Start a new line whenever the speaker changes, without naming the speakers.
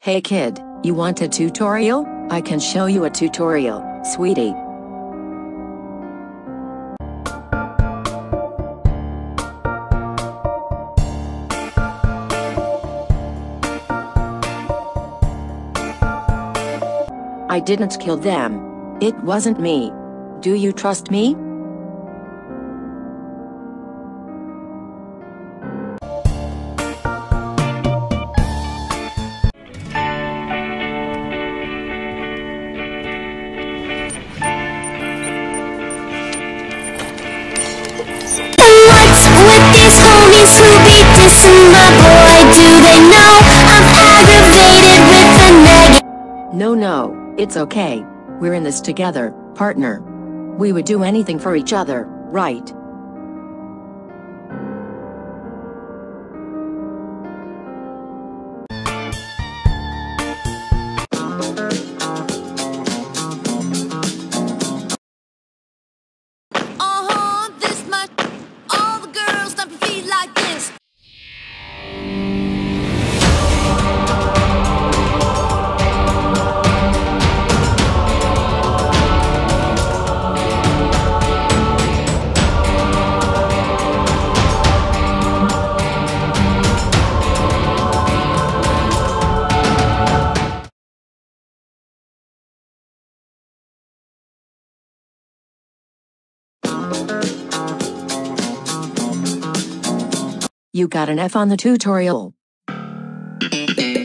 Hey kid, you want a tutorial? I can show you a tutorial, sweetie. I didn't kill them. It wasn't me. Do you trust me?
What's with these homies who be dissing my boy? Do they know I'm aggravated with the negative?
No, it's okay. We're in this together, partner. We would do anything for each other, right?
This much. All the girls stomp your feet like this.
You got an F on the tutorial.